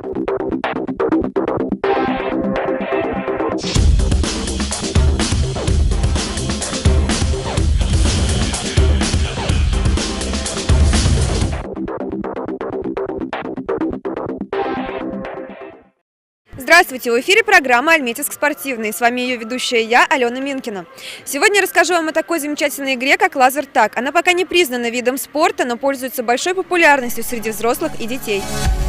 Здравствуйте! В эфире программа «Альметьевск спортивный». С вами ее ведущая я, Алена Минкина. Сегодня я расскажу вам о такой замечательной игре, как лазертаг. Она пока не признана видом спорта, но пользуется большой популярностью среди взрослых и детей.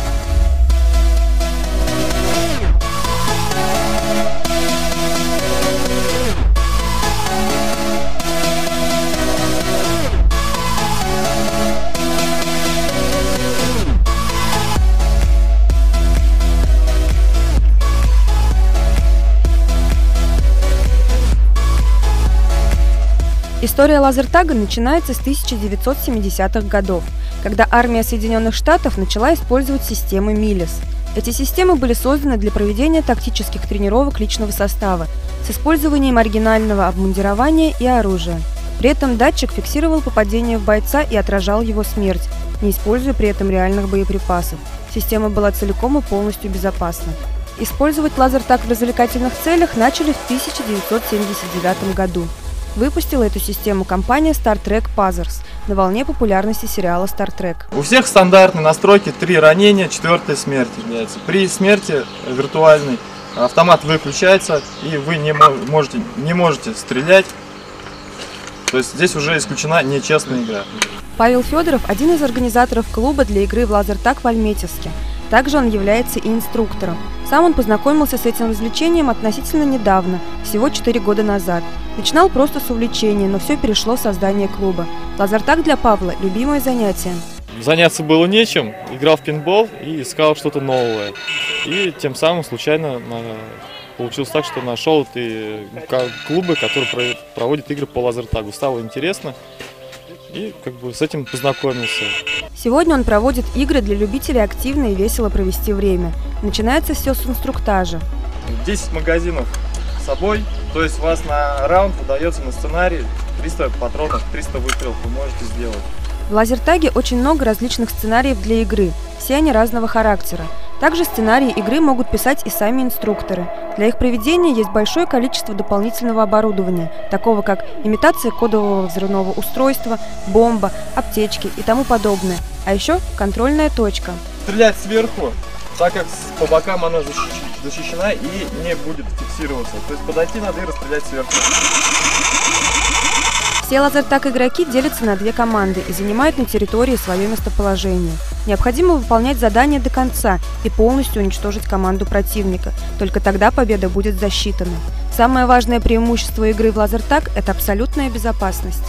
История лазертага начинается с 1970-х годов, когда армия Соединенных Штатов начала использовать системы МИЛИС. Эти системы были созданы для проведения тактических тренировок личного состава с использованием оригинального обмундирования и оружия. При этом датчик фиксировал попадение в бойца и отражал его смерть, не используя при этом реальных боеприпасов. Система была целиком и полностью безопасна. Использовать лазертаг в развлекательных целях начали в 1979 году. Выпустила эту систему компания Star Trek Pazers на волне популярности сериала Star Trek. У всех стандартные настройки: 3 ранения, 4-я смерть является. При смерти виртуальной автомат выключается, и вы не можете стрелять. То есть здесь уже исключена нечестная игра. Павел Федоров – один из организаторов клуба для игры в лазертаг в Альметьевске. Также он является и инструктором. Сам он познакомился с этим развлечением относительно недавно, всего 4 года назад. Начинал просто с увлечения, но все перешло в создание клуба. Лазертаг для Павла – любимое занятие. Заняться было нечем, играл в пейнтбол и искал что-то новое. И тем самым случайно получилось так, что нашел клубы, которые проводят игры по лазертагу. Стало интересно. И с этим познакомился. Сегодня он проводит игры для любителей активно и весело провести время. Начинается все с инструктажа. 10 магазинов с собой, то есть у вас на раунд выдается на сценарий 300 патронов, 300 выстрелов вы можете сделать. В лазертаге очень много различных сценариев для игры, все они разного характера. Также сценарии игры могут писать и сами инструкторы. Для их проведения есть большое количество дополнительного оборудования, такого как имитация кодового взрывного устройства, бомба, аптечки и тому подобное. А еще контрольная точка. Стрелять сверху, так как по бокам она защищена и не будет фиксироваться. То есть подойти надо и расстрелять сверху. Все лазертаг игроки делятся на 2 команды и занимают на территории свое местоположение. Необходимо выполнять задание до конца и полностью уничтожить команду противника. Только тогда победа будет засчитана. Самое важное преимущество игры в лазертаг – это абсолютная безопасность.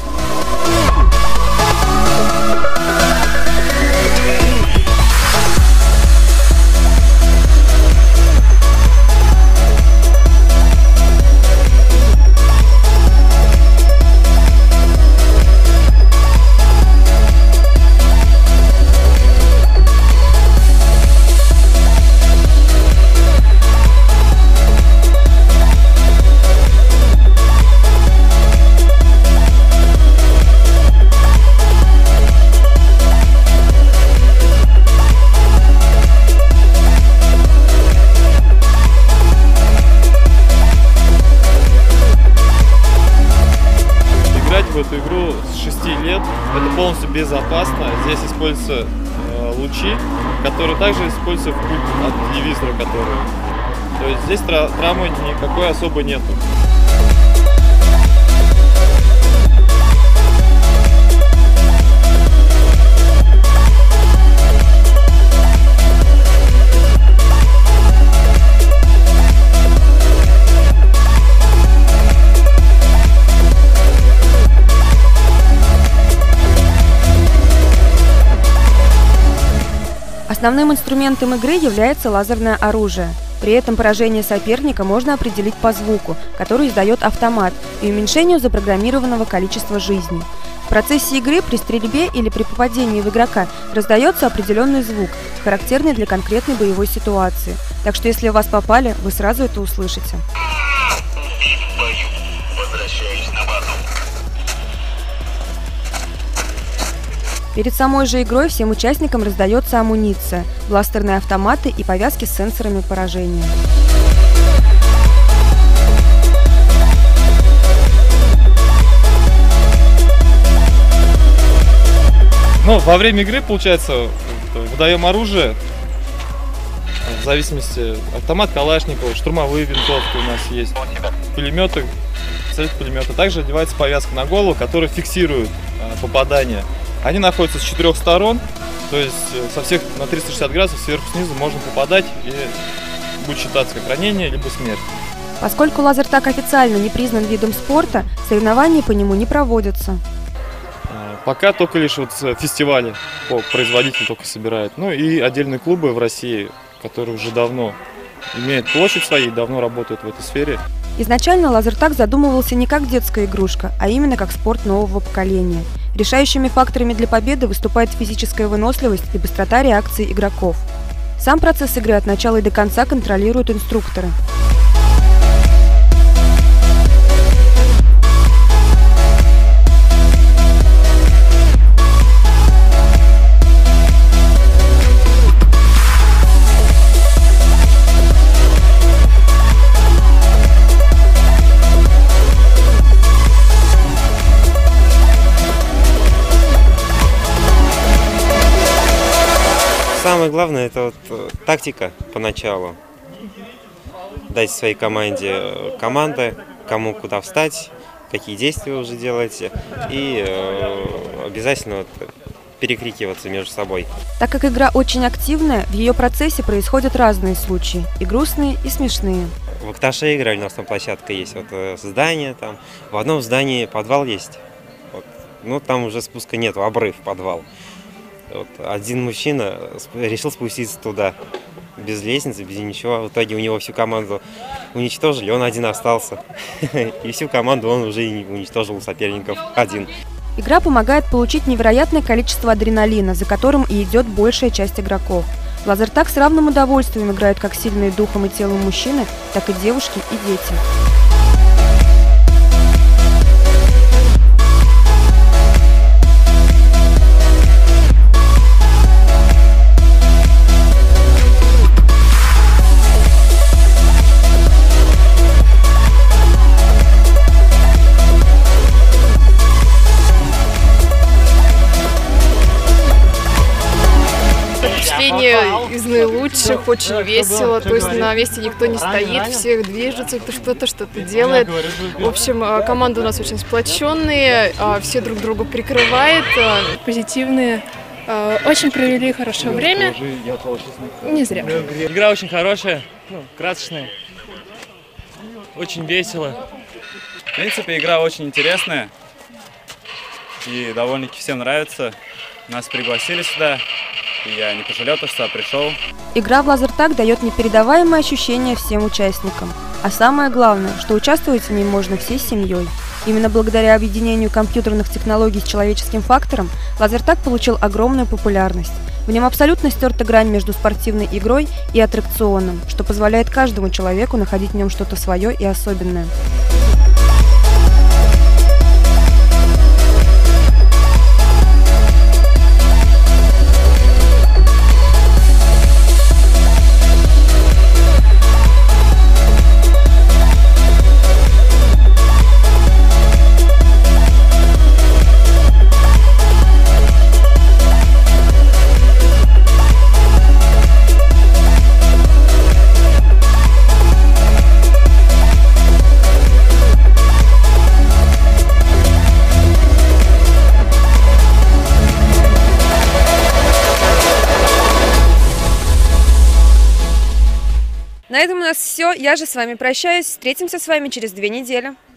В эту игру с 6 лет, это полностью безопасно. Здесь используются лучи, которые также используются в пульт от телевизора, то есть здесь травмы никакой особо нету. Основным инструментом игры является лазерное оружие. При этом поражение соперника можно определить по звуку, который издает автомат, и уменьшению запрограммированного количества жизней. В процессе игры при стрельбе или при попадении в игрока раздается определенный звук, характерный для конкретной боевой ситуации. Так что если в вас попали, вы сразу это услышите. Перед самой же игрой всем участникам раздается амуниция, бластерные автоматы и повязки с сенсорами поражения. Ну, во время игры, получается, выдаем оружие, в зависимости, автомат Калашникова, штурмовые винтовки у нас есть, пулеметы, цель пулемета. Также одевается повязка на голову, которая фиксирует попадание. Они находятся с 4 сторон, то есть со всех на 360 градусов сверху-снизу можно попадать и будет считаться как ранение, либо смерть. Поскольку лазертаг официально не признан видом спорта, соревнований по нему не проводятся. Пока только лишь вот фестивали производитель только собирает. Ну и отдельные клубы в России, которые уже давно имеют площадь свою и давно работают в этой сфере. Изначально лазертаг задумывался не как детская игрушка, а именно как спорт нового поколения. Решающими факторами для победы выступает физическая выносливость и быстрота реакции игроков. Сам процесс игры от начала и до конца контролируют инструкторы. Самое главное — это вот тактика поначалу. Дать своей команде команды, кому куда встать, какие действия уже делать, и обязательно вот перекрикиваться между собой. Так как игра очень активная, в ее процессе происходят разные случаи, и грустные, и смешные. В Акташе играли, у нас там площадка есть, вот здание там, в одном здании подвал есть, вот. Ну там уже спуска нету, обрыв, подвал. Вот. Один мужчина решил спуститься туда, без лестницы, без ничего. В итоге у него всю команду уничтожили, он один остался. И всю команду он уже уничтожил у соперников один. Игра помогает получить невероятное количество адреналина, за которым и идет большая часть игроков. В лазертаг с равным удовольствием играют как сильные духом и телом мужчины, так и девушки и дети. Из наилучших, очень весело, то есть на месте никто не стоит, все движутся, кто-то что-то делает. В общем, команда у нас очень сплоченные, все друг друга прикрывают. Позитивные, очень провели хорошее время, не зря. Игра очень хорошая, красочная, очень весело. В принципе, игра очень интересная и довольно-таки всем нравится. Нас пригласили сюда. И я не пожалел, что я пришел. Игра в лазертаг дает непередаваемое ощущение всем участникам. А самое главное, что участвовать в ней можно всей семьей. Именно благодаря объединению компьютерных технологий с человеческим фактором лазертаг получил огромную популярность. В нем абсолютно стерта грань между спортивной игрой и аттракционом, что позволяет каждому человеку находить в нем что-то свое и особенное. На этом у нас все. Я же с вами прощаюсь. Встретимся с вами через 2 недели.